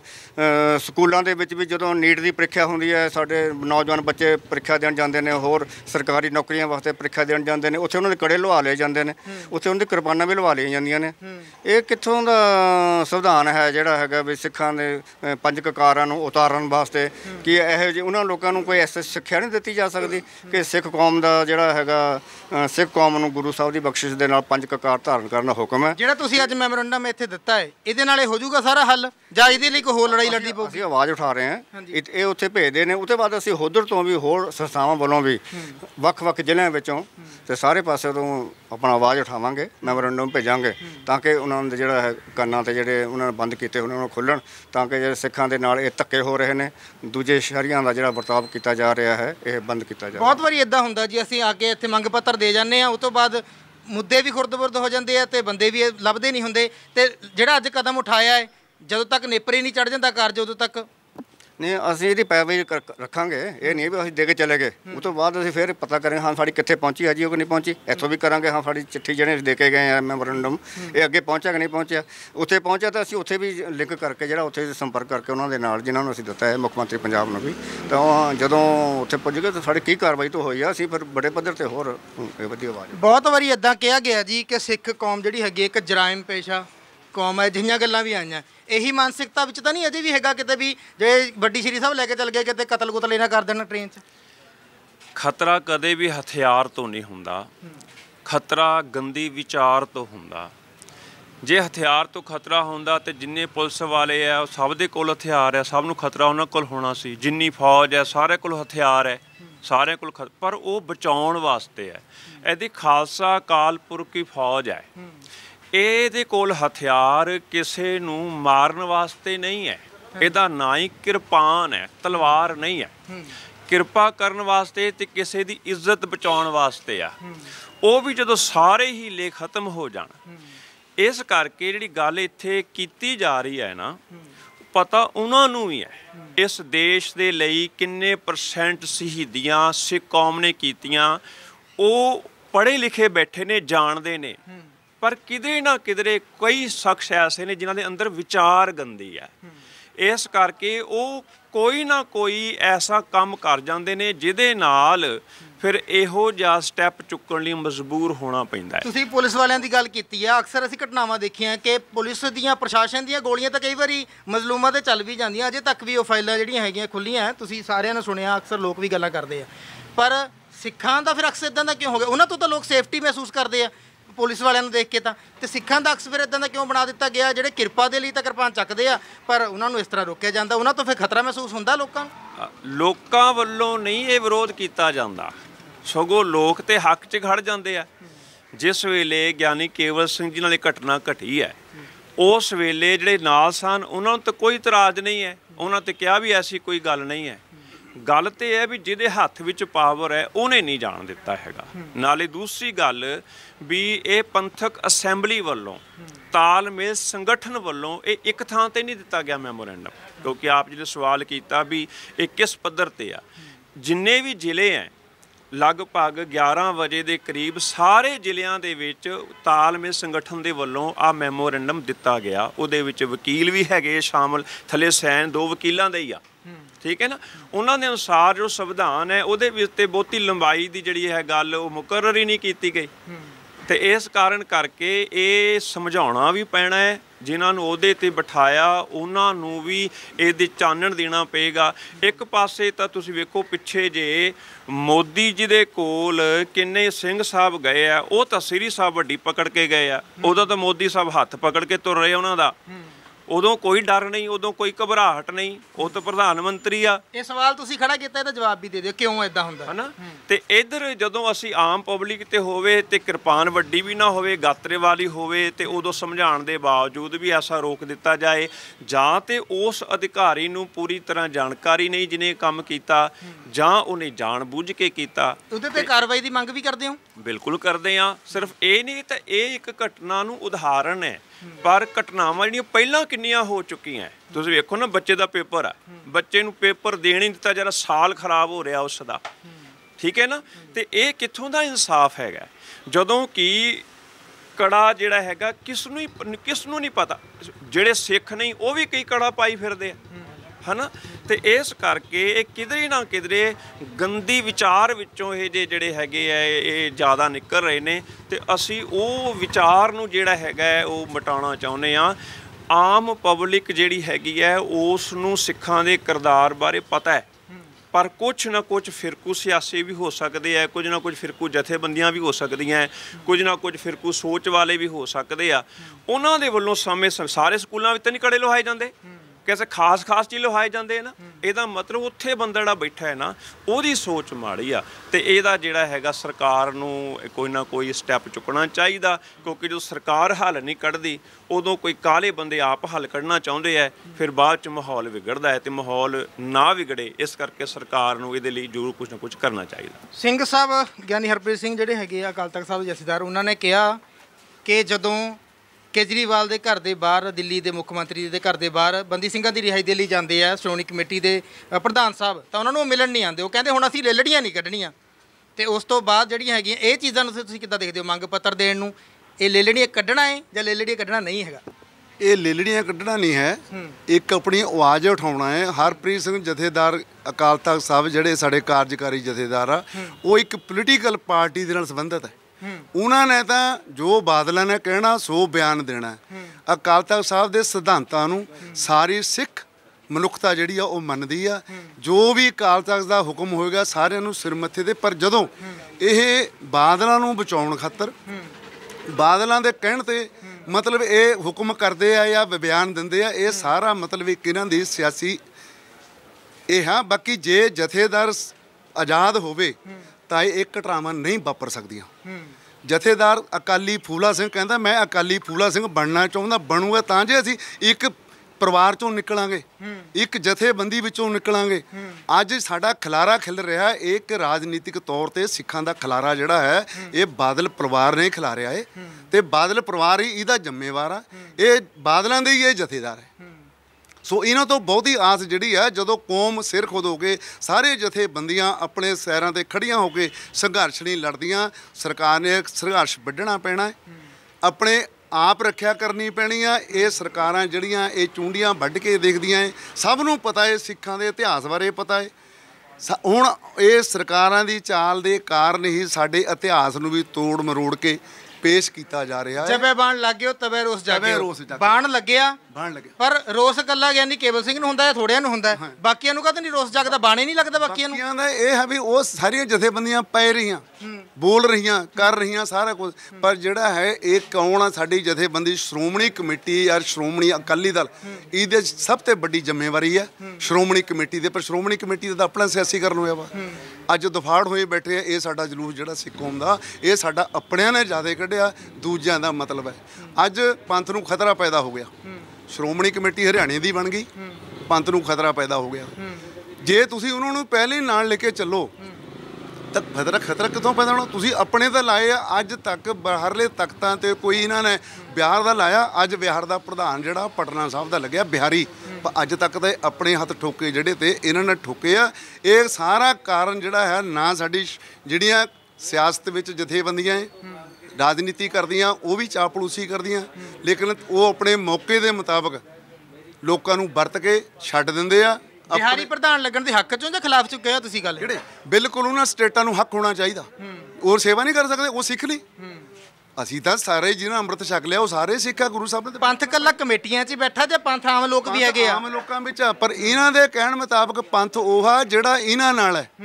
ਜਾਂ ਸਕੂਲਾਂ ਦੇ ਵਿੱਚ ਵੀ ਜਦੋਂ ਨੀਟ ਦੀ ਪ੍ਰੀਖਿਆ ਹੁੰਦੀ ਹੈ, ਸਾਡੇ ਨੌਜਵਾਨ ਬੱਚੇ ਪ੍ਰੀਖਿਆ ਦੇਣ ਜਾਂਦੇ ਨੇ, ਹੋਰ ਸਰਕਾਰੀ ਨੌਕਰੀਆਂ ਵਾਸਤੇ ਪ੍ਰੀਖਿਆ ਦੇਣ ਜਾਂਦੇ ਨੇ, ਉੱਥੇ ਉਹਨਾਂ ਦੇ ਕੜੇ ਲਵਾ ਲਏ ਜਾਂਦੇ ਨੇ, ਉੱਥੇ ਉਹਨਾਂ ਦੀ ਕਿਰਪਾਨਾਂ ਵੀ ਲਵਾ ਲਈਆਂ ਜਾਂਦੀਆਂ ਨੇ। ਇਹ ਕਿੱਥੋਂ ਦਾ ਸੰਵਿਧਾਨ ਹੈ ਜਿਹੜਾ ਹੈਗਾ ਵੀ ਸਿੱਖਾਂ ਦੇ 5 ਕਕਾਰਾਂ ਨੂੰ ਉਤਾਰਨ ਵਾਸਤੇ? ਕਿ ਇਹੋ ਜਿਹੇ ਉਹਨਾਂ ਲੋਕਾਂ ਨੂੰ ਕੋਈ ਐਸੀ ਸਿੱਖਿਆ ਨਹੀਂ ਦਿੱਤੀ ਜਾ ਸਕਦੀ ਕਿ ਸਿੱਖ ਕੌਮ ਦਾ ਜਿਹੜਾ ਹੈਗਾ, ਸਿੱਖ ਕੌਮ ਨੂੰ ਗੁਰੂ ਸਾਹਿਬ ਦੀ ਬਖਸ਼ਿਸ਼ ਦੇ ਨਾਲ 5 ਕਕਾਰ ਧਾਰਨ ਕਰਨ ਦਾ ਹੁਕਮ ਹੈ। ਜਿਹੜਾ ਤੁਸੀਂ ਅੱਜ ਮੈਮੋਰੈਂਡਮ ਇੱਥੇ ਦਿੱਤਾ ਹੈ, ਇਹਦੇ ਨਾਲ ਇਹ ਹੋ ਜਾਊਗਾ ਸਾਰਾ ਹੱਲ, ਜਾਂ ਇਹਦੇ ਲਈ ਕੋਈ ਹੋਰ ਲੜਾਈ ਲੜਨੀ ਪਊਗੀ? ਅਸੀਂ ਆਵਾਜ਼ ਉਠਾ ਰਹੇ ਹਾਂ, ਇਹ ਉੱਥੇ ਭੇਜਦੇ ਨੇ, ਉਹਦੇ ਬਾਅਦ ਅਸੀਂ ਉੱਧਰ ਤੋਂ ਵੀ ਹੋਰ ਸੰਸਥਾਵਾਂ ਵੱਲੋਂ ਵੀ ਵੱਖ-ਵੱਖ ਜ਼ਿਲ੍ਹਿਆਂ ਵਿੱਚੋਂ ਤੇ ਸਾਰੇ ਪਾਸੇ ਤੋਂ ਆਪਣਾ ਆਵਾਜ਼ ਉਠਾਵਾਂਗੇ, ਮੈਮੋਰੈਂਡਮ ਭੇਜਾਂਗੇ, ਤਾਂ ਕਿ ਉਹਨਾਂ ਦੇ ਜਿਹੜਾ ਹੈ ਕੰਨਾਂ ਤੇ ਜਿਹੜੇ ਉਹਨਾਂ ਨੇ ਬੰਦ ਕੀਤੇ ਉਹਨਾਂ ਨੂੰ ਖੁੱਲ੍ਹਣ, ਤਾਂ ਕਿ ਜਿਹੜੇ ਸਿੱਖਾਂ ਦੇ ਨਾਲ ਇਹ ਧੱਕੇ ਹੋ ਰਹੇ ਨੇ, ਦੂਜੇ ਸ਼ਹਿਰੀਆਂ ਦਾ ਜਿਹੜਾ ਵਰਤਾਓ ਕੀਤਾ ਜਾ ਰਿਹਾ ਹੈ, ਇਹ ਬੰਦ ਕੀਤਾ ਜਾਵੇ। ਬਹੁਤ ਵਾਰੀ ਇੱਦਾਂ ਹੁੰਦਾ ਜੀ, ਅਸੀਂ ਆ ਕੇ ਇੱਥੇ ਮੰਗ ਪੱਤਰ ਦੇ ਜਾਂਦੇ ਹਾਂ, ਉਸ ਤੋਂ ਬਾਅਦ ਮੁੱਦੇ ਵੀ ਖੁਰਦ-ਬੁਰਦ ਹੋ ਜਾਂਦੇ ਆ ਤੇ ਬੰਦੇ ਵੀ ਲੱਭਦੇ ਨਹੀਂ ਹੁੰਦੇ। ਤੇ ਜਿਹੜਾ ਅੱਜ ਕਦਮ ਉਠਾਇਆ ਹੈ, ਜਦੋਂ ਤੱਕ ਨੇਪਰੇ ਨਹੀਂ ਚੜ੍ਹ ਜਾਂਦਾ ਕਾਰਜ, ਉਦੋਂ ਤੱਕ ਨਹੀਂ ਅਸੀਂ ਇਹਦੀ ਪੈਰਵਾਈ ਰੱਖਾਂਗੇ। ਇਹ ਨਹੀਂ ਵੀ ਅਸੀਂ ਦੇ ਕੇ ਚਲੇ ਗਏ, ਉਸ ਤੋਂ ਬਾਅਦ ਅਸੀਂ ਫਿਰ ਪਤਾ ਕਰਾਂਗੇ ਹਾਂ ਸਾਡੀ ਕਿੱਥੇ ਪਹੁੰਚੀ ਹੈ ਜੀ, ਉਹ ਕਿ ਨਹੀਂ ਪਹੁੰਚੀ। ਇੱਥੋਂ ਵੀ ਕਰਾਂਗੇ ਹਾਂ ਸਾਡੀ ਚਿੱਠੀ ਜਿਹੜੇ ਦੇ ਕੇ ਗਏ ਆ ਮੈਮੋਰੈਂਡਮ, ਇਹ ਅੱਗੇ ਪਹੁੰਚਿਆ ਕਿ ਨਹੀਂ ਪਹੁੰਚਿਆ। ਉੱਥੇ ਪਹੁੰਚਿਆ ਤਾਂ ਅਸੀਂ ਉੱਥੇ ਵੀ ਲਿੰਕ ਕਰਕੇ ਜਿਹੜਾ ਉੱਥੇ ਸੰਪਰਕ ਕਰਕੇ ਉਹਨਾਂ ਦੇ ਨਾਲ ਜਿਨ੍ਹਾਂ ਨੂੰ ਅਸੀਂ ਦਿੱਤਾ ਹੈ, ਮੁੱਖ ਮੰਤਰੀ ਪੰਜਾਬ ਨੂੰ ਵੀ, ਤਾਂ ਜਦੋਂ ਉੱਥੇ ਪੁੱਜ ਗਏ ਤਾਂ ਸਾਡੀ ਕੀ ਕਾਰਵਾਈ ਤੋਂ ਹੋਈ ਆ, ਅਸੀਂ ਫਿਰ ਬੜੇ ਪੱਧਰ 'ਤੇ ਹੋਰ ਇਹ ਵਧੀਆ ਆਵਾਜ਼। ਬਹੁਤ ਵਾਰੀ ਇੱਦਾਂ ਕਿਹਾ ਗਿਆ ਜੀ ਕਿ ਸਿੱਖ ਕੌਮ ਜਿਹੜੀ ਹੈਗੀ ਇੱਕ ਜਰਾਇਮ ਪੇਸ਼ਾ ਕੌਮ ਹੈ, ਜਿਹੀਆਂ ਗੱਲਾਂ ਵੀ ਆਈਆਂ। ਇਹੀ ਮਾਨਸਿਕਤਾ ਵਿੱਚ ਤਾਂ ਨਹੀਂ ਅਜੇ ਵੀ ਹੈਗਾ ਕਿਤੇ ਵੀ, ਜੇ ਵੱਡੀ ਸ਼੍ਰੀ ਸਾਹਿਬ ਲੈ ਕੇ ਚੱਲ ਗਏ ਕਿਤੇ ਕਤਲ ਕੁਤਲ ਇਹਨਾਂ ਕਰ ਦੇਣਾ ਟ੍ਰੇਨ 'ਚ? ਖਤਰਾ ਕਦੇ ਵੀ ਹਥਿਆਰ ਤੋਂ ਨਹੀਂ ਹੁੰਦਾ, ਖਤਰਾ ਗੰਦੀ ਵਿਚਾਰ ਤੋਂ ਹੁੰਦਾ। ਜੇ ਹਥਿਆਰ ਤੋਂ ਖਤਰਾ ਹੁੰਦਾ ਤੇ ਜਿੰਨੇ ਪੁਲਿਸ ਵਾਲੇ ਆ ਉਹ ਸਭ ਦੇ ਕੋਲ ਹਥਿਆਰ ਹੈ, ਸਭ ਨੂੰ ਖਤਰਾ ਉਹਨਾਂ ਕੋਲ ਹੋਣਾ ਸੀ। ਜਿੰਨੀ ਫੌਜ ਹੈ ਸਾਰਿਆਂ ਕੋਲ ਹਥਿਆਰ ਹੈ, ਸਾਰਿਆਂ ਕੋਲ ਪਰ ਉਹ ਬਚਾਉਣ ਵਾਸਤੇ ਹੈ। ਇਹਦੀ ਖਾਲਸਾ ਅਕਾਲ ਪੁਰਖ ਦੀ ਫੌਜ ਹੈ, ਇਹਦੇ ਕੋਲ ਹਥਿਆਰ ਕਿਸੇ ਨੂੰ ਮਾਰਨ ਵਾਸਤੇ ਨਹੀਂ ਹੈ। ਇਹਦਾ ਨਾਂ ਹੀ ਕਿਰਪਾਨ ਹੈ, ਤਲਵਾਰ ਨਹੀਂ ਹੈ। ਕਿਰਪਾ ਕਰਨ ਵਾਸਤੇ ਤੇ ਕਿਸੇ ਦੀ ਇੱਜ਼ਤ ਬਚਾਉਣ ਵਾਸਤੇ ਆ। ਉਹ ਵੀ ਜਦੋਂ ਸਾਰੇ ਹੀ ਲੇ ਖਤਮ ਹੋ ਜਾਣ। ਇਸ ਕਰਕੇ ਜਿਹੜੀ ਗੱਲ ਇੱਥੇ ਕੀਤੀ ਜਾ ਰਹੀ ਹੈ ਨਾ, ਪਤਾ ਉਹਨਾਂ ਨੂੰ ਵੀ ਹੈ ਇਸ ਦੇਸ਼ ਦੇ ਲਈ ਕਿੰਨੇ % ਸ਼ਹੀਦੀਆਂ ਸਿੱਖ ਕੌਮ ਨੇ ਕੀਤੀਆਂ। ਉਹ ਪੜ੍ਹੇ ਲਿਖੇ ਬੈਠੇ ਨੇ, ਜਾਣਦੇ ਨੇ, ਪਰ ਕਿਧਰੇ ਨਾ ਕਿਧਰੇ ਕਈ ਸ਼ਖਸ ਐਸੇ ਨੇ ਜਿਨ੍ਹਾਂ ਦੇ ਅੰਦਰ ਵਿਚਾਰ ਗੰਦੀ ਹੈ। ਇਸ ਕਰਕੇ ਉਹ ਕੋਈ ਨਾ ਕੋਈ ਐਸਾ ਕੰਮ ਕਰ ਜਾਂਦੇ ਨੇ ਜਿਹਦੇ ਨਾਲ ਫਿਰ ਇਹੋ ਜਿਹਾ ਸਟੈਪ ਚੁੱਕਣ ਲਈ ਮਜਬੂਰ ਹੋਣਾ ਪੈਂਦਾ ਹੈ। ਤੁਸੀਂ ਪੁਲਿਸ ਵਾਲਿਆਂ ਦੀ ਗੱਲ ਕੀਤੀ ਹੈ। ਅਕਸਰ ਅਸੀਂ ਘਟਨਾਵਾਂ ਦੇਖੀਆਂ ਕਿ ਪੁਲਿਸ ਦੀਆਂ, ਪ੍ਰਸ਼ਾਸਨ ਦੀਆਂ ਗੋਲੀਆਂ ਤਾਂ ਕਈ ਵਾਰੀ ਮਜ਼ਲੂਮਾਂ 'ਤੇ ਚੱਲ ਵੀ ਜਾਂਦੀਆਂ। ਅਜੇ ਤੱਕ ਵੀ ਉਹ ਫਾਈਲਾਂ ਜਿਹੜੀਆਂ ਹੈਗੀਆਂ ਖੁੱਲ੍ਹੀਆਂ। ਤੁਸੀਂ ਸਾਰਿਆਂ ਨੇ ਸੁਣਿਆ, ਅਕਸਰ ਲੋਕ ਵੀ ਗੱਲਾਂ ਕਰਦੇ ਆ। ਪਰ ਸਿੱਖਾਂ ਦਾ ਫਿਰ ਅਕਸਰ ਇੱਦਾਂ ਦਾ ਕਿਉਂ ਹੋ ਗਿਆ? ਉਹਨਾਂ ਤੋਂ ਤਾਂ ਲੋਕ ਸੇਫਟੀ ਮਹਿਸੂਸ ਕਰਦੇ ਆ ਪੁਲਿਸ ਵਾਲਿਆਂ ਨੂੰ ਦੇਖ ਕੇ ਤਾਂ, ਤੇ ਸਿੱਖਾਂ ਦਾ ਅਕਸ ਫਿਰ ਇੱਦਾਂ ਦਾ ਕਿਉਂ ਬਣਾ ਦਿੱਤਾ ਗਿਆ? ਜਿਹੜੇ ਕਿਰਪਾ ਦੇ ਲਈ ਤਾਂ ਕਿਰਪਾਨ ਚੱਕਦੇ ਆ, ਪਰ ਉਹਨਾਂ ਨੂੰ ਇਸ ਤਰ੍ਹਾਂ ਰੋਕਿਆ ਜਾਂਦਾ। ਉਹਨਾਂ ਤੋਂ ਫਿਰ ਖਤਰਾ ਮਹਿਸੂਸ ਹੁੰਦਾ ਲੋਕਾਂ ਨੂੰ? ਲੋਕਾਂ ਵੱਲੋਂ ਨਹੀਂ ਇਹ ਵਿਰੋਧ ਕੀਤਾ ਜਾਂਦਾ, ਸਗੋਂ ਲੋਕ ਤੇ ਹੱਕ 'ਚ ਖੜ ਜਾਂਦੇ ਆ। ਜਿਸ ਵੇਲੇ ਗਿਆਨੀ ਕੇਵਲ ਸਿੰਘ ਜੀ ਨਾਲ ਇਹ ਘਟਨਾ ਘਟੀ ਹੈ, ਉਸ ਵੇਲੇ ਜਿਹੜੇ ਨਾਲ ਸਨ ਉਹਨਾਂ ਨੂੰ ਤਾਂ ਕੋਈ ਇਤਰਾਜ਼ ਨਹੀਂ ਹੈ। ਉਹਨਾਂ ਤੇ ਕਿਹਾ ਵੀ ਐਸੀ ਕੋਈ ਗੱਲ ਨਹੀਂ ਹੈ। ਗੱਲ ਤੇ ਇਹ ਹੈ ਵੀ ਜਿਹਦੇ ਹੱਥ ਵਿੱਚ ਪਾਵਰ ਹੈ ਉਹਨੇ ਨਹੀਂ ਜਾਣ ਦਿੱਤਾ ਹੈਗਾ। ਨਾਲੇ ਦੂਸਰੀ ਗੱਲ ਵੀ ਇਹ ਪੰਥਕ ਅਸੈਂਬਲੀ ਵੱਲੋਂ, ਤਾਲਮੇਲ ਸੰਗਠਨ ਵੱਲੋਂ ਇਹ ਇੱਕ ਥਾਂ ਤੇ ਨਹੀਂ ਦਿੱਤਾ ਗਿਆ ਮੈਮੋਰੈਂਡਮ। ਕਿਉਂਕਿ ਆਪ ਜਿਹੜੇ ਸਵਾਲ ਕੀਤਾ ਵੀ ਇਹ ਕਿਸ ਪੱਧਰ ਤੇ ਆ, ਜਿੰਨੇ ਵੀ ਜ਼ਿਲ੍ਹੇ ਹੈ ਲਗਭਗ 11 ਵਜੇ ਦੇ ਕਰੀਬ ਸਾਰੇ ਜ਼ਿਲ੍ਹਿਆਂ ਦੇ ਵਿੱਚ ਤਾਲਮੇਲ ਸੰਗਠਨ ਦੇ ਵੱਲੋਂ ਆ ਮੈਮੋਰੈਂਡਮ ਦਿੱਤਾ ਗਿਆ। ਉਹਦੇ ਵਿੱਚ ਵਕੀਲ ਵੀ ਹੈਗੇ ਸ਼ਾਮਲ, ਥੱਲੇ ਸਾਈਨ 2 ਵਕੀਲਾਂ ਦੇ ਹੀ ਆ, ਠੀਕ ਹੈ ਨਾ। ਉਹਨਾਂ ਦੇ ਅਨੁਸਾਰ ਜੋ ਸੰਵਿਧਾਨ ਹੈ ਉਹਦੇ ਵਿੱਚ ਤੇ ਬਹੁਤੀ ਲੰਬਾਈ ਦੀ ਜਿਹੜੀ ਹੈ ਗੱਲ ਉਹ ਮੁਕਰਰ ਹੀ ਨਹੀਂ ਕੀਤੀ ਗਈ। ਤੇ ਇਸ ਕਾਰਨ ਕਰਕੇ ਇਹ ਸਮਝਾਉਣਾ ਵੀ ਪੈਣਾ ਹੈ। ਜਿਨ੍ਹਾਂ ਨੂੰ ਉਹਦੇ ਤੇ ਬਿਠਾਇਆ ਉਹਨਾਂ ਨੂੰ ਵੀ ਇਹਦੇ ਚਾਨਣ ਦੇਣਾ ਪਏਗਾ। ਇੱਕ ਪਾਸੇ ਤਾਂ ਤੁਸੀਂ ਵੇਖੋ ਪਿੱਛੇ ਜੇ ਮੋਦੀ ਜੀ ਦੇ ਕੋਲ ਕਿੰਨੇ ਸਿੰਘ ਸਾਹਿਬ ਗਏ ਆ, ਉਹ ਤਾਂ ਸ੍ਰੀ ਸਾਹਿਬ ਵੱਡੀ ਪਕੜ ਕੇ ਗਏ ਆ। ਉਦੋਂ ਤਾਂ ਮੋਦੀ ਸਾਹਿਬ ਹੱਥ ਪਕੜ ਕੇ ਤੁਰ ਰਹੇ ਉਹਨਾਂ ਦਾ। ਉਦੋਂ ਕੋਈ ਡਰ ਨਹੀਂ, ਉਦੋਂ ਕੋਈ ਘਬਰਾਹਟ ਨਹੀਂ, ਉਹ ਤਾਂ ਪ੍ਰਧਾਨ ਮੰਤਰੀ ਆ। ਇਹ ਸਵਾਲ ਤੁਸੀਂ ਖੜਾ ਕੀਤਾ, ਇਹਦਾ ਜਵਾਬ ਵੀ ਦੇ ਦਿਓ, ਕਿਉਂ ਇਦਾਂ ਹੁੰਦਾ ਹੈ ਨਾ। ਤੇ ਇੱਧਰ ਜਦੋਂ ਅਸੀਂ ਆਮ ਪਬਲਿਕ ਤੇ ਹੋਵੇ ਤੇ ਕਿਰਪਾਨ ਵੱਡੀ ਵੀ ਨਾ ਹੋਵੇ, ਗਾਤਰੇ ਵਾਲੀ ਹੋਵੇ, ਤੇ ਉਦੋਂ ਸਮਝਾਉਣ ਦੇ ਬਾਵਜੂਦ ਵੀ ਐਸਾ ਰੋਕ ਦਿੱਤਾ ਜਾਏ, ਜਾਂ ਤੇ ਉਸ ਅਧਿਕਾਰੀ ਨੂੰ ਪੂਰੀ ਤਰ੍ਹਾਂ ਜਾਣਕਾਰੀ ਨਹੀਂ ਜਿਹਨੇ ਕੰਮ ਕੀਤਾ, ਜਾਂ ਉਹਨੇ ਜਾਣ-ਬੁੱਝ ਕੇ ਕੀਤਾ। ਉਹਦੇ ਤੇ ਕਾਰਵਾਈ ਦੀ ਮੰਗ ਵੀ ਕਰਦੇ ਹੋ? ਬਿਲਕੁਲ ਕਰਦੇ ਆ। ਸਿਰਫ ਇਹ ਨਹੀਂ ਤਾਂ ਇਹ ਇੱਕ ਘਟਨਾ ਨੂੰ ਉਦਾਹਰਨ ਹੈ, ਪਰ ਘਟਨਾਵਾਂ ਜਿਹੜੀਆਂ ਪਹਿਲਾਂ ਕਿੰਨੀਆਂ ਹੋ ਚੁੱਕੀਆਂ। ਤੁਸੀਂ ਵੇਖੋ ਨਾ, ਬੱਚੇ ਦਾ ਪੇਪਰ ਆ, ਬੱਚੇ ਨੂੰ ਪੇਪਰ ਦੇਣ ਹੀ ਦਿੱਤਾ, ਜਿਹੜਾ ਸਾਲ ਖਰਾਬ ਹੋ ਰਿਹਾ ਉਸ ਦਾ, ਠੀਕ ਹੈ ਨਾ। ਤੇ ਇਹ ਕਿੱਥੋਂ ਦਾ ਇਨਸਾਫ ਹੈਗਾ ਜਦੋਂ ਕਿ ਕੜਾ ਜਿਹੜਾ ਹੈਗਾ ਕਿਸ ਨੂੰ ਨਹੀਂ ਪਤਾ। ਜਿਹੜੇ ਸਿੱਖ ਨਹੀਂ ਉਹ ਵੀ ਕਈ ਕੜਾ ਪਾਈ ਫਿਰਦੇ ਆ, ਹੈ ਨਾ। ਤੇ ਇਸ ਕਰਕੇ ਇਹ ਕਿਧਰੇ ਨਾ ਕਿਧਰੇ ਗੰਦੀ ਵਿਚਾਰ ਵਿੱਚੋਂ ਇਹ ਜਿਹੜੇ ਹੈਗੇ ਆ ਇਹ ਜ਼ਿਆਦਾ ਨਿਕਲ ਰਹੇ ਨੇ। ਤੇ ਅਸੀਂ ਉਹ ਵਿਚਾਰ ਨੂੰ ਜਿਹੜਾ ਹੈਗਾ ਉਹ ਮਿਟਾਉਣਾ ਚਾਹੁੰਦੇ ਹਾਂ। ਆਮ ਪਬਲਿਕ ਜਿਹੜੀ ਹੈਗੀ ਹੈ ਉਸ ਨੂੰ ਸਿੱਖਾਂ ਦੇ ਕਿਰਦਾਰ ਬਾਰੇ ਪਤਾ ਹੈ, ਪਰ ਕੁਛ ਨਾ ਕੁਛ ਫਿਰਕੂ ਸਿਆਸੀ ਵੀ ਹੋ ਸਕਦੇ ਆ, ਕੁਝ ਨਾ ਕੁਝ ਫਿਰਕੂ ਜਥੇਬੰਦੀਆਂ ਵੀ ਹੋ ਸਕਦੀਆਂ, ਕੁਝ ਨਾ ਕੁਝ ਫਿਰਕੂ ਸੋਚ ਵਾਲੇ ਵੀ ਹੋ ਸਕਦੇ ਆ। ਉਹਨਾਂ ਦੇ ਵੱਲੋਂ ਸਮੇਂ ਸਾਰੇ ਸਕੂਲਾਂ ਵਿੱਚ ਤਾਂ ਨਹੀਂ ਕੜੇ ਲੁਹਾਏ ਜਾਂਦੇ, ਕਿਸੇ ਖਾਸ ਚੀਜ਼ ਲੁਹਾਏ ਜਾਂਦੇ ਨਾ। ਇਹਦਾ ਮਤਲਬ ਉੱਥੇ ਬੰਦਾ ਜਿਹੜਾ ਬੈਠਾ ਹੈ ਨਾ ਉਹਦੀ ਸੋਚ ਮਾੜੀ ਆ। ਤੇ ਇਹਦਾ ਜਿਹੜਾ ਹੈਗਾ ਸਰਕਾਰ ਨੂੰ ਕੋਈ ਨਾ ਕੋਈ ਸਟੈਪ ਚੁੱਕਣਾ ਚਾਹੀਦਾ, ਕਿਉਂਕਿ ਜਦੋਂ ਸਰਕਾਰ ਹੱਲ ਨਹੀਂ ਕੱਢਦੀ ਉਦੋਂ ਕੋਈ ਕਾਲੇ ਬੰਦੇ ਆਪ ਹੱਲ ਕੱਢਣਾ ਚਾਹੁੰਦੇ ਆ, ਫਿਰ ਬਾਅਦ 'ਚ ਮਾਹੌਲ ਵਿਗੜਦਾ ਹੈ। ਤੇ ਮਾਹੌਲ ਨਾ ਵਿਗੜੇ ਇਸ ਕਰਕੇ ਸਰਕਾਰ ਨੂੰ ਇਹਦੇ ਲਈ ਜ਼ਰੂਰ ਕੁਛ ਨਾ ਕੁਛ ਕਰਨਾ ਚਾਹੀਦਾ। ਸਿੰਘ ਸਾਹਿਬ, ਗਿਆਨੀ ਹਰਪ੍ਰੀਤ ਸਿੰਘ ਜਿਹੜੇ ਹੈਗੇ ਆ ਅਕਾਲ ਤਖਤ ਸਾਹਿਬ ਦੇ ਜਥੇਦਾਰ, ਉਹਨਾਂ ਨੇ ਕਿਹਾ ਕਿ ਜਦੋਂ ਕੇਜਰੀਵਾਲ ਦੇ ਘਰ ਦੇ ਬਾਹਰ, ਦਿੱਲੀ ਦੇ ਮੁੱਖ ਮੰਤਰੀ ਦੇ ਘਰ ਦੇ ਬਾਹਰ ਬੰਦੀ ਸਿੰਘਾਂ ਦੀ ਰਿਹਾਈ ਦੇ ਲਈ ਜਾਂਦੇ ਆ ਸ਼੍ਰੋਮਣੀ ਕਮੇਟੀ ਦੇ ਪ੍ਰਧਾਨ ਸਾਹਿਬ, ਤਾਂ ਉਹਨਾਂ ਨੂੰ ਉਹ ਮਿਲਣ ਨਹੀਂ ਆਉਂਦੇ। ਉਹ ਕਹਿੰਦੇ ਹੁਣ ਅਸੀਂ ਲੇਲੜੀਆਂ ਨਹੀਂ ਕੱਢਣੀਆਂ। ਤੇ ਉਸ ਤੋਂ ਬਾਅਦ ਜਿਹੜੀਆਂ ਹੈਗੀਆਂ ਇਹ ਚੀਜ਼ਾਂ ਨੂੰ ਤੁਸੀਂ ਕਿੱਦਾਂ ਦੇਖਦੇ ਹੋ? ਮੰਗ ਪੱਤਰ ਦੇਣ ਨੂੰ ਇਹ ਲੇਲੜੀਆਂ ਕੱਢਣਾ ਹੈ ਜਾਂ ਲੇਲੜੀਆਂ ਕੱਢਣਾ ਨਹੀਂ ਹੈਗਾ? ਇਹ ਲੇਲੜੀਆਂ ਕੱਢਣਾ ਨਹੀਂ ਹੈ, ਇੱਕ ਆਪਣੀ ਆਵਾਜ਼ ਉਠਾਉਣਾ ਹੈ। ਹਰਪ੍ਰੀਤ ਸਿੰਘ ਜਥੇਦਾਰ ਅਕਾਲ ਤਖਤ ਸਾਹਿਬ ਜਿਹੜੇ ਸਾਡੇ ਕਾਰਜਕਾਰੀ ਜਥੇਦਾਰ ਆ, ਉਹ ਇੱਕ ਪੋਲੀਟੀਕਲ ਪਾਰਟੀ ਦੇ ਨਾਲ ਸੰਬੰਧਿਤ ਹੈ। ਉਹਨਾਂ ਨੇ ਤਾਂ ਜੋ ਬਾਦਲਾਂ ਨੇ ਕਹਿਣਾ ਸੋ ਬਿਆਨ ਦੇਣਾ। ਅਕਾਲ ਤਖਤ ਸਾਹਿਬ ਦੇ ਸਿਧਾਂਤਾਂ ਨੂੰ ਸਾਰੀ ਸਿੱਖ ਮਨੁੱਖਤਾ ਜਿਹੜੀ ਆ ਉਹ ਮੰਨਦੀ ਆ। ਜੋ ਵੀ ਅਕਾਲ ਤਖਤ ਦਾ ਹੁਕਮ ਹੋਏਗਾ ਸਾਰਿਆਂ ਨੂੰ ਸਿਰ ਮੱਥੇ ਤੇ। ਪਰ ਜਦੋਂ ਇਹ ਬਾਦਲਾਂ ਨੂੰ ਬਚਾਉਣ ਖਾਤਰ, ਬਾਦਲਾਂ ਦੇ ਕਹਿਣ ਤੇ ਮਤਲਬ ਇਹ ਹੁਕਮ ਕਰਦੇ ਆ ਜਾਂ ਬਿਆਨ ਦਿੰਦੇ ਆ, ਇਹ ਸਾਰਾ ਮਤਲਬ ਇੱਕ ਇਹਨਾਂ ਦੀ ਸਿਆਸੀ ਇਹ ਹਾਂ। ਬਾਕੀ ਜੇ ਜਥੇਦਾਰ ਆਜ਼ਾਦ ਹੋਵੇ ਤਾਂ ਇਹ ਘਟਨਾਵਾਂ ਨਹੀਂ ਵਾਪਰ ਸਕਦੀਆਂ। ਜਥੇਦਾਰ ਅਕਾਲੀ ਫੂਲਾ ਸਿੰਘ ਕਹਿੰਦਾ ਮੈਂ ਅਕਾਲੀ ਫੂਲਾ ਸਿੰਘ ਬਣਨਾ ਚਾਹੁੰਦਾ, ਬਣੂਗਾ ਤਾਂ ਜੇ ਅਸੀਂ ਇੱਕ ਪਰਿਵਾਰ ਚੋਂ ਨਿਕਲਾਂਗੇ, ਇੱਕ ਜਥੇਬੰਦੀ ਵਿੱਚੋਂ ਨਿਕਲਾਂਗੇ। ਅੱਜ ਸਾਡਾ ਖਿਲਾਰਾ ਖਿਲ ਰਿਹਾ, ਇਹ ਇੱਕ ਰਾਜਨੀਤਿਕ ਤੌਰ ਤੇ ਸਿੱਖਾਂ ਦਾ ਖਿਲਾਰਾ ਜਿਹੜਾ ਹੈ ਇਹ ਬਾਦਲ ਪਰਿਵਾਰ ਨੇ ਖਿਲਾਰਿਆ ਏ, ਤੇ ਬਾਦਲ ਪਰਿਵਾਰ ਹੀ ਇਹਦਾ ਜ਼ਿੰਮੇਵਾਰ ਆ, ਇਹ ਬਾਦਲਾਂ ਦੇ ਹੀ ਇਹ ਜਥੇਦਾਰ ਹੈ। ਸੋ ਇਹਨਾਂ ਤੋਂ ਬਹੁਤੀ ਆਸ ਜਿਹੜੀ ਆ, ਜਦੋਂ ਕੌਮ ਸਿਰ ਖੁਦ ਹੋ ਕੇ ਸਾਰੇ ਜਥੇਬੰਦੀਆਂ ਆਪਣੇ ਸੈਰਾਂ ਤੇ ਖੜੀਆਂ ਹੋ ਕੇ ਸੰਘਰਸ਼ ਨਹੀਂ ਲੜਦੀਆਂ, ਸਰਕਾਰ ਨੇ ਸੰਘਰਸ਼ ਵੱਢਣਾ ਪੈਣਾ ਹੈ, ਆਪਣੇ ਆਪ ਰੱਖਿਆ ਕਰਨੀ ਪੈਣੀ ਆ। ਇਹ ਸਰਕਾਰਾਂ ਜਿਹੜੀਆਂ ਇਹ ਚੁੰਡੀਆਂ ਵੱਢ ਕੇ ਦੇਖਦੀਆਂ ਏ, ਸਭ ਨੂੰ ਪਤਾ ਹੈ, ਸਿੱਖਾਂ ਦੇ ਇਤਿਹਾਸ ਬਾਰੇ ਪਤਾ ਹੈ। ਹੁਣ ਇਹ ਸਰਕਾਰਾਂ ਦੀ ਚਾਲ ਦੇ ਕਾਰਨ ਹੀ ਸਾਡੇ ਇਤਿਹਾਸ ਨੂੰ ਵੀ ਤੋੜ ਮਰੋੜ ਕੇ ਪੇਸ਼ ਕੀਤਾ ਜਾ ਰਿਹਾ ਹੈ। ਜਬੇ ਬਾਣ ਲੱਗ ਗਿਓ ਤਵੇ ਰੋਸ ਜਾਗਿਓ। ਬਾਣ ਲੱਗਿਆ ਪਰ ਰੋਸ ਇਕੱਲਾ ਗਿਆਨੀ ਕੇਵਲ ਸਿੰਘ ਨੂੰ ਹੁੰਦਾ ਹੈ, ਥੋੜਿਆਂ ਨੂੰ ਹੁੰਦਾ ਹੈ, ਬਾਕੀਆਂ ਨੂੰ ਕਦੇ ਨਹੀਂ ਰੋਸ ਜਾਗਦਾ, ਬਾਣੇ ਨਹੀਂ ਲੱਗਦਾ ਬਾਕੀਆਂ ਨੂੰ। ਬਾਕੀਆਂ ਦਾ ਇਹ ਹੈ ਵੀ ਉਹ ਸਾਰੀਆਂ ਜਥੇਬੰਦੀਆਂ ਪੈ ਰਹੀਆਂ, ਬੋਲ ਰਹੀਆਂ, ਕਰ ਰਹੀਆਂ ਸਾਰਾ ਕੁਝ, ਪਰ ਜਿਹੜਾ ਹੈ ਇਹ ਕੌਣ ਆ? ਸਾਡੀ ਜਥੇਬੰਦੀ ਸ਼੍ਰੋਮਣੀ ਕਮੇਟੀ ਯਾਰ, ਸ਼੍ਰੋਮਣੀ ਅਕਾਲੀ ਦਲ, ਇਹਦੇ ਸਭ ਤੋਂ ਵੱਡੀ ਜ਼ਿੰਮੇਵਾਰੀ ਹੈ ਸ਼੍ਰੋਮਣੀ ਕਮੇਟੀ ਦੇ। ਪਰ ਸ਼੍ਰੋਮਣੀ ਕਮੇਟੀ ਦਾ ਤਾਂ ਆਪਣਾ ਸਿਆਸੀਕਰਨ ਹੋਇਆ ਵਾ। ਅੱਜ ਦਫਾੜ ਹੋਏ ਬੈਠੇ ਆ, ਇਹ ਸਾਡਾ ਜਲੂਸ ਜਿਹੜਾ ਸਿੱਖ ਕੌਮ ਦਾ, ਇਹ ਸਾਡਾ ਆਪਣਿਆਂ ਨੇ ਜ਼ਿਆਦਾ ਕੱਢਿਆ, ਦੂਜਿਆਂ ਦਾ ਮਤਲਬ ਹੈ। ਅੱਜ ਪੰਥ ਨੂੰ ਖਤਰਾ ਪੈਦਾ ਹੋ ਗਿਆ, ਸ਼੍ਰੋਮਣੀ ਕਮੇਟੀ ਹਰਿਆਣੇ ਦੀ ਬਣ ਗਈ, ਪੰਥ ਨੂੰ ਖਤਰਾ ਪੈਦਾ ਹੋ ਗਿਆ। ਜੇ ਤੁਸੀਂ ਉਹਨਾਂ ਨੂੰ ਪਹਿਲੇ ਨਾਲ ਲੈ ਕੇ ਚੱਲੋ ਤਾਂ ਖਤਰਾ ਕਿੱਥੋਂ ਪੈਦਾ ਹੋਣਾ? ਤੁਸੀਂ ਆਪਣੇ ਤਾਂ ਲਾਏ ਆ, ਅੱਜ ਤੱਕ ਬਾਹਰਲੇ ਤਖਤਾਂ ਤੇ ਕੋਈ ਇਹਨਾਂ ਨੇ ਬਿਹਾਰ ਦਾ ਲਾਇਆ, ਅੱਜ ਬਿਹਾਰ ਦਾ ਪ੍ਰਧਾਨ ਜਿਹੜਾ ਪਟਨਾ ਸਾਹਿਬ ਦਾ ਲੱਗਿਆ ਬਿਹਾਰੀ, ਪਰ ਅੱਜ ਤੱਕ ਤਾਂ ਆਪਣੇ ਹੱਥ ਠੋਕੇ ਜਿਹੜੇ ਤੇ ਇਹਨਾਂ ਨੇ ਠੋਕੇ ਆ। ਇਹ ਸਾਰਾ ਕਾਰਨ ਜਿਹੜਾ ਹੈ, ਨਾ ਸਾਡੀ ਜਿਹੜੀਆਂ ਸਿਆਸਤ ਵਿੱਚ ਜਥੇਬੰਦੀਆਂ ਰਾਜਨੀਤੀ ਕਰਦੀਆਂ ਉਹ ਵੀ ਚਾਪਲੂਸੀ ਕਰਦੀਆਂ, ਲੇਕਿਨ ਉਹ ਆਪਣੇ ਮੌਕੇ ਦੇ ਮੁਤਾਬਕ ਲੋਕਾਂ ਨੂੰ ਵਰਤ ਕੇ ਛੱਡ ਦਿੰਦੇ ਆ। ਬਿਹਾਰੀ ਪ੍ਰਧਾਨ ਲੱਗਣ ਦੇ ਹੱਕ ਚੋਂ ਜਾਂ ਖਿਲਾਫ ਚੁੱਕੇ ਹੋ ਤੁਸੀਂ ਗੱਲ? ਜਿਹੜੇ ਬਿਲਕੁਲ ਉਹਨਾਂ ਸਟੇਟਾਂ ਨੂੰ ਹੱਕ ਹੋਣਾ ਚਾਹੀਦਾ, ਉਹ ਸੇਵਾ ਨਹੀਂ ਕਰ ਸਕਦੇ, ਉਹ ਸਿੱਖ ਨਹੀਂ। ਅਸੀਂ ਤਾਂ ਸਾਰੇ ਜਿਹਨਾਂ ਅੰਮ੍ਰਿਤ ਛਕ ਲਿਆ ਉਹ ਸਾਰੇ ਸਿੱਖ ਆ, ਗੁਰੂ ਸਾਹਿਬ ਨੇ। ਪੰਥ ਇਕੱਲਾ ਕਮੇਟੀਆਂ 'ਚ ਬੈਠਾ ਜਾਂ ਪੰਥ ਆਮ ਲੋਕ ਵੀ ਹੈਗੇ ਆ? ਆਮ ਲੋਕਾਂ ਵਿੱਚ, ਪਰ ਇਹਨਾਂ ਦੇ ਕਹਿਣ ਮੁਤਾਬਕ ਪੰਥ ਉਹ ਆ ਜਿਹੜਾ ਇਹਨਾਂ ਨਾਲ ਹੈ,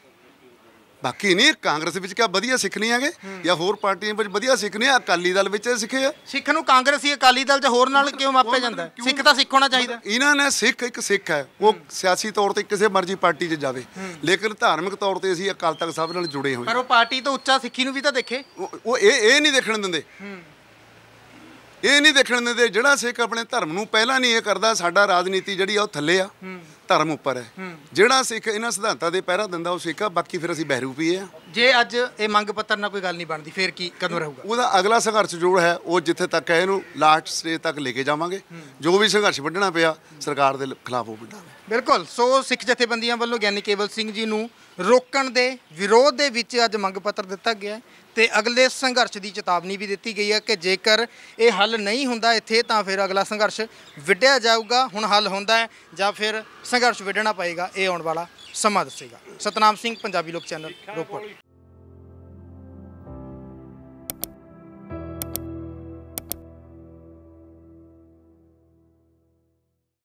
ਬਾਕੀ ਨਹੀਂ। ਕਾਂਗਰਸ ਵਿੱਚ ਕਿਆ ਵਧੀਆ ਸਿੱਖ ਨਹੀਂ ਹੈਗੇ, ਜਾਂ ਹੋਰ ਪਾਰਟੀਆਂ ਵਿੱਚ ਵਧੀਆ ਸਿੱਖ ਨਹੀਂ? ਅਕਾਲੀ ਦਲ ਵਿੱਚ ਸਿੱਖੇ ਆ। ਸਿੱਖ ਨੂੰ ਕਾਂਗਰਸੀ ਅਕਾਲੀ ਦਲ 'ਚ ਹੋਰ ਨਾਲ ਕਿਉਂ ਮਾਪਿਆ ਜਾਂਦਾ? ਸਿੱਖ ਤਾਂ ਸਿੱਖ ਹੋਣਾ ਚਾਹੀਦਾ। ਇਹਨਾਂ ਨੇ ਸਿੱਖ ਇੱਕ ਸਿੱਖ ਹੈ, ਉਹ ਸਿਆਸੀ ਤੌਰ ਤੇ ਕਿਸੇ ਮਰਜ਼ੀ ਪਾਰਟੀ 'ਚ ਜਾਵੇ, ਲੇਕਿਨ ਧਾਰਮਿਕ ਤੌਰ ਤੇ ਅਸੀਂ ਅਕਾਲ ਤਖਤ ਸਾਹਿਬ ਨਾਲ ਜੁੜੇ ਹੋਏ। ਪਰ ਉਹ ਪਾਰਟੀ ਤੋਂ ਉੱਚਾ ਸਿੱਖੀ ਨੂੰ ਵੀ ਤਾਂ ਦੇਖੇ। ਉਹ ਇਹ ਨਹੀਂ ਦੇਖਣ ਦਿੰਦੇ, ਇਹ ਨਹੀਂ ਦੇਖਣ ਦਿੰਦੇ। ਜਿਹੜਾ ਸਿੱਖ ਆਪਣੇ ਧਰਮ ਨੂੰ ਪਹਿਲਾਂ ਨਹੀਂ ਇਹ ਕਰਦਾ, ਸਾਡਾ ਰਾਜਨੀਤੀ ਜਿਹੜੀ ਆ ਉਹ ਥੱਲੇ ਆ, ਧਰਮ ਉੱਪਰ ਹੈ। ਜਿਹੜਾ ਸਿੱਖ ਇਹਨਾਂ ਸਿਧਾਂਤਾਂ ਦੇ ਪਹਿਰਾ ਦਿੰਦਾ ਉਹ ਸਿੱਖ ਆ, ਬਾਕੀ ਫਿਰ ਅਸੀਂ ਬਹਿਰੂਪੀ ਆ। ਜੇ ਅੱਜ ਇਹ ਮੰਗ ਪੱਤਰ ਨਾਲ ਕੋਈ ਗੱਲ ਨਹੀਂ ਬਣਦੀ, ਫਿਰ ਕੀ ਕਦੋਂ ਰਹੂਗਾ? ਉਹਦਾ ਅਗਲਾ ਸੰਘਰਸ਼ ਜੋ ਹੈ ਉਹ ਜਿੱਥੇ ਤੱਕ ਹੈ ਇਹਨੂੰ ਲਾਸਟ ਸਟੇਜ ਤੱਕ ਲੈ ਕੇ ਜਾਵਾਂਗੇ। ਜੋ ਵੀ ਸੰਘਰਸ਼ ਵੱਢਣਾ ਪਿਆ ਸਰਕਾਰ ਦੇ ਖਿਲਾਫ ਉਹ ਵੱਢਾਂਗੇ। ਬਿਲਕੁਲ। ਸੋ ਸਿੱਖ ਜਥੇਬੰਦੀਆਂ ਵੱਲੋਂ ਗਿਆਨੀ ਕੇਵਲ ਸਿੰਘ ਜੀ ਨੂੰ ਰੋਕਣ ਦੇ ਵਿਰੋਧ ਦੇ ਵਿੱਚ ਅੱਜ ਮੰਗ ਪੱਤਰ ਦਿੱਤਾ ਗਿਆ ਤੇ ਅਗਲੇ ਸੰਘਰਸ਼ ਦੀ ਚੇਤਾਵਨੀ ਵੀ ਦਿੱਤੀ ਗਈ ਹੈ ਕਿ ਜੇਕਰ ਇਹ ਹੱਲ ਨਹੀਂ ਹੁੰਦਾ ਇੱਥੇ ਤਾਂ ਫਿਰ ਅਗਲਾ ਸੰਘਰਸ਼ ਵਿੱਢਿਆ ਜਾਊਗਾ। ਹੁਣ ਹੱਲ ਹੁੰਦਾ ਹੈ ਜਾਂ ਫਿਰ ਸੰਘਰਸ਼ ਵਿੱਢਣਾ ਪਏਗਾ, ਇਹ ਆਉਣ ਵਾਲਾ ਸਮਾਂ ਦੱਸੇਗਾ। ਸਤਨਾਮ ਸਿੰਘ, ਪੰਜਾਬੀ ਲੋਕ ਚੈਨਲ, ਰੋਪੜ।